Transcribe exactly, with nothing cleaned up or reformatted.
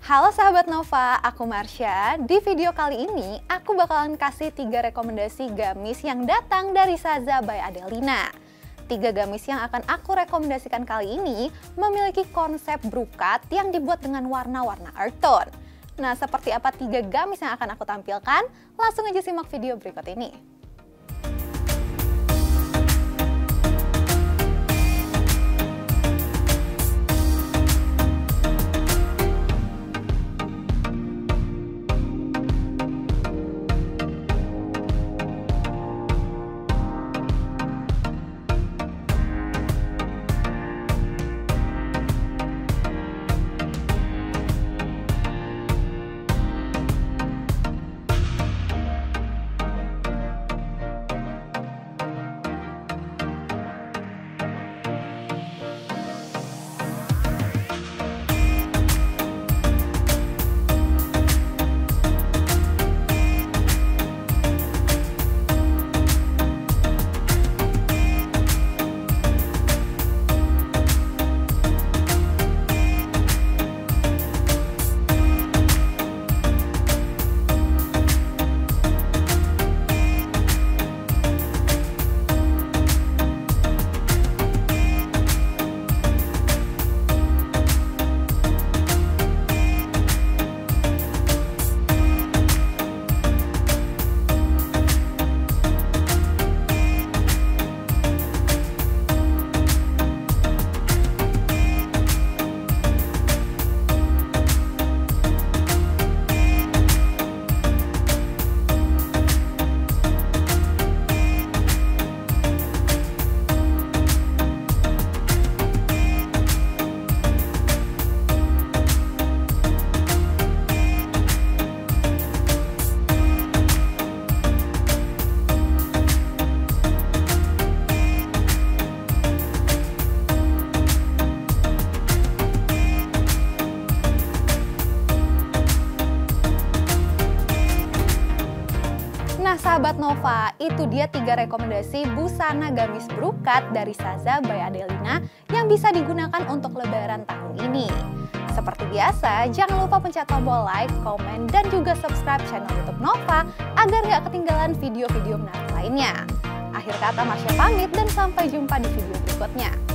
Halo sahabat Nova, aku Marsha. Di video kali ini, aku bakalan kasih tiga rekomendasi gamis yang datang dari Saza by Adelina. Tiga gamis yang akan aku rekomendasikan kali ini memiliki konsep brokat yang dibuat dengan warna-warna earth tone. Nah, seperti apa tiga gamis yang akan aku tampilkan? Langsung aja simak video berikut ini. Nah sahabat Nova, itu dia tiga rekomendasi busana gamis brokat dari Saza by Adelina yang bisa digunakan untuk lebaran tahun ini. Seperti biasa, jangan lupa pencet tombol like, komen, dan juga subscribe channel YouTube Nova agar nggak ketinggalan video-video menarik lainnya. Akhir kata Marsha pamit dan sampai jumpa di video berikutnya.